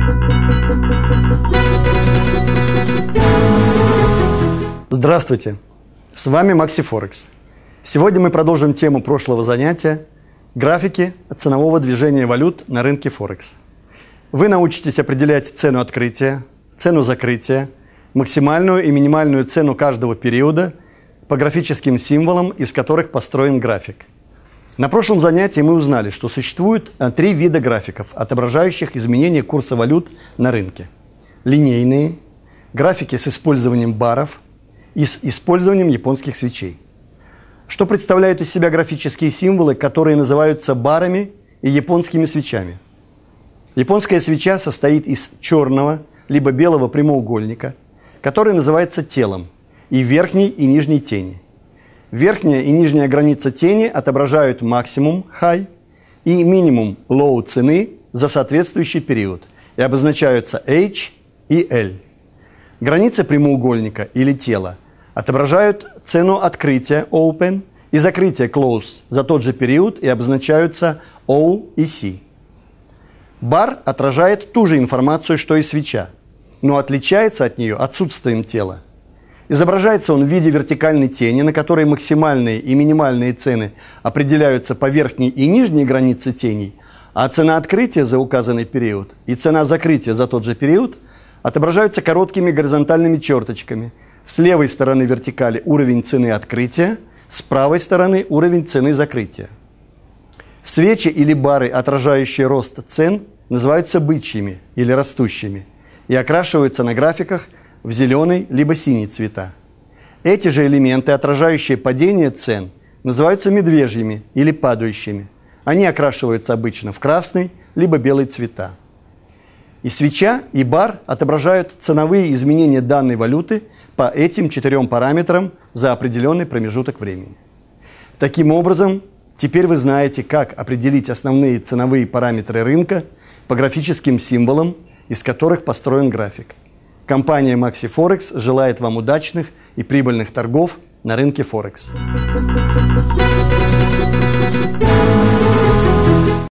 Здравствуйте! С вами Макси Форекс. Сегодня мы продолжим тему прошлого занятия – графики ценового движения валют на рынке Форекс. Вы научитесь определять цену открытия, цену закрытия, максимальную и минимальную цену каждого периода по графическим символам, из которых построен график. На прошлом занятии мы узнали, что существует три вида графиков, отображающих изменения курса валют на рынке. Линейные, графики с использованием баров и с использованием японских свечей. Что представляют из себя графические символы, которые называются барами и японскими свечами? Японская свеча состоит из черного либо белого прямоугольника, который называется телом, и верхней и нижней тени. Верхняя и нижняя граница тени отображают максимум high и минимум low цены за соответствующий период и обозначаются H и L. Границы прямоугольника или тела отображают цену открытия open и закрытия close за тот же период и обозначаются O и C. Бар отражает ту же информацию, что и свеча, но отличается от нее отсутствием тела. Изображается он в виде вертикальной тени, на которой максимальные и минимальные цены определяются по верхней и нижней границе теней, а цена открытия за указанный период и цена закрытия за тот же период отображаются короткими горизонтальными черточками. С левой стороны вертикали уровень цены открытия, с правой стороны уровень цены закрытия. Свечи или бары, отражающие рост цен, называются бычьими или растущими и окрашиваются на графиках в зеленый либо синий цвета. Эти же элементы, отражающие падение цен, называются медвежьими или падающими. Они окрашиваются обычно в красный либо белый цвета. И свеча, и бар отображают ценовые изменения данной валюты по этим четырем параметрам за определенный промежуток времени. Таким образом, теперь вы знаете, как определить основные ценовые параметры рынка по графическим символам, из которых построен график. Компания Maxi Forex желает вам удачных и прибыльных торгов на рынке Форекс.